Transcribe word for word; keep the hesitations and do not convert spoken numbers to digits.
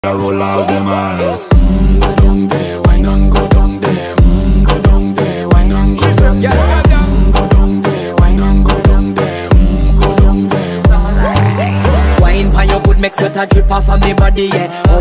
I roll out them eyes. Mm, go down there, why not go down there? Mm, go down there, why not go down there? Mm, go down there, why not go down there? Mm, go down there. Wine for your good, make sweat a drip off of me body, yeah. Oh,